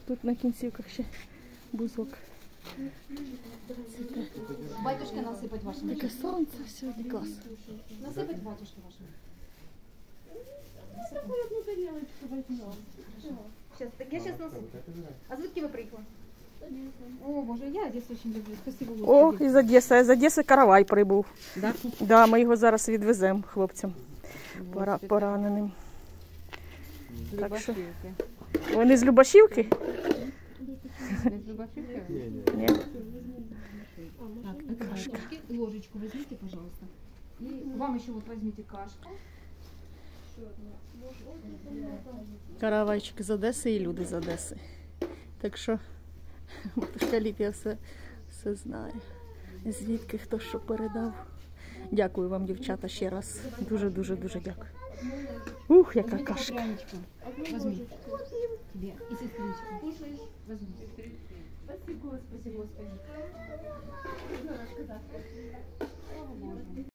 тут на кінцівках ще бузок. Батюшки насипать вашим. Таке сонце сьогодні, клас. Насипать батюшки вашим. Я сейчас насыплю. А звідки ви приїхали? О, Боже, я Одессу очень люблю. Спасибо, О, Господи. із Одеси. З Одеси каравай прибув. Да? Да, ми його зараз відвеземо хлопцям пораненим. Так що... Вони з Любашівки? З Любашівки? Ні. Так, кашка. Ложечку возьмите, пожалуйста. И вам еще вот возьмите кашку. Каравайчик з Одеси і люди з Одеси. Так що матушка Ліпія все знає. Звідки хто що передав. Дякую вам, дівчата, ще раз. Дуже дякую. Ух, яка кашка. Возьми. Тебе. И сестричку. Кушаешь? Возьми. Спасибо, Господи.